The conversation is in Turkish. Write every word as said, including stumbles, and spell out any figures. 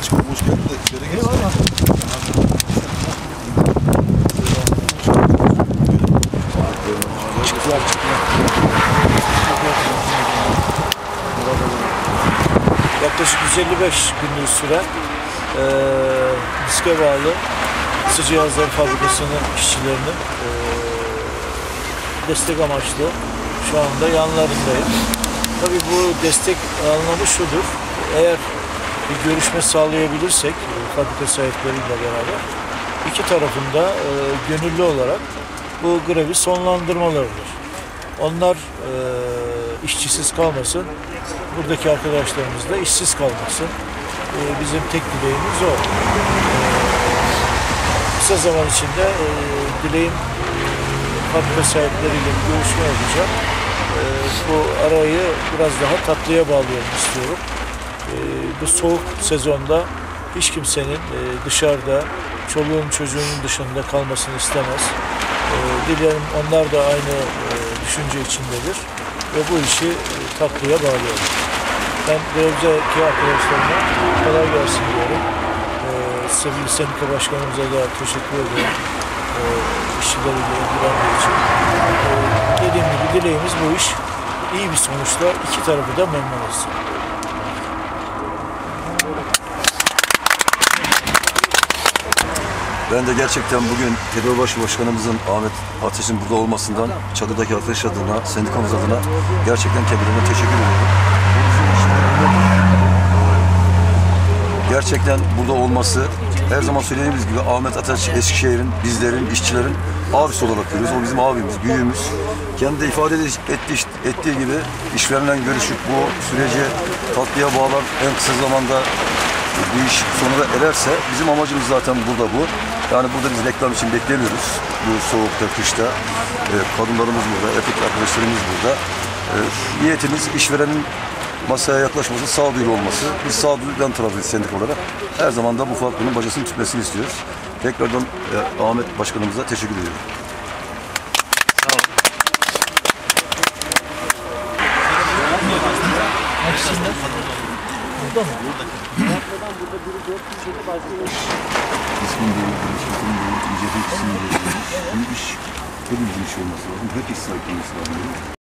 Başkanım hoş geldin de içeri geç. Çıktılar çıktılar. Yaklaşık yüz elli beş gündür süren e, diske bağlı ısı cihazları fabrikasının işçilerinin e, destek amaçlı şu anda yanlarındayım. Tabii bu destek anlamı şudur: eğer bir görüşme sağlayabilirsek fabrika sahipleriyle beraber iki tarafında e, gönüllü olarak bu grevi sonlandırmalarıdır. Onlar e, işçisiz kalmasın, buradaki arkadaşlarımız da işsiz kalmasın. E, bizim tek dileğimiz o. E, kısa zaman içinde e, dileğim fabrika sahipleriyle bir görüşme olacak. E, bu arayı biraz daha tatlıya bağlayalım istiyorum. E, bu soğuk sezonda hiç kimsenin e, dışarıda çoluğun çocuğunun dışında kalmasını istemez. E, dilerim onlar da aynı e, düşünce içindedir ve bu işi e, tatlıya bağlayalım. Ben görevdeki arkadaşlarıma kolay gelsin diyorum. E, sevgili sendika başkanımıza da teşekkür ederim. E, işçileriyle ilgilendiği için. E, dediğim gibi dileğimiz bu iş iyi bir sonuçla iki tarafı da memnun etsin. Ben de gerçekten bugün Tepebaşı Başkanımızın Ahmet Ateş'in burada olmasından çadırdaki arkadaş adına, sendikamız adına gerçekten kendilerine teşekkür ediyorum. Gerçekten burada olması, her zaman söylediğimiz gibi Ahmet Ateş Eskişehir'in, bizlerin, işçilerin abisi olarak görüyoruz. O bizim abimiz, büyüğümüz. Kendi de ifade ettiği, ettiği gibi işverenle görüşüp bu süreci tatlıya bağlar, en kısa zamanda bu iş sonuna ererse bizim amacımız zaten burada bu. Yani burada biz reklam için beklemiyoruz. Bu soğukta, kışta. E, kadınlarımız burada, erkek arkadaşlarımız burada. E, niyetimiz işverenin masaya yaklaşması, sağduyulu olması. Biz sağduyudan tarafıyız sendik olarak. Her zaman da bu fabrikanın bacasını tutmasını istiyoruz. Tekrardan e, Ahmet Başkanımıza teşekkür ediyorum. Sağ olun. Burada mı? Burada. İsmin değil, şirketin değil, ücretin kısmını değil. Bu iş hepimizin işi olması lazım. Herkes sahiplenmesi lazım.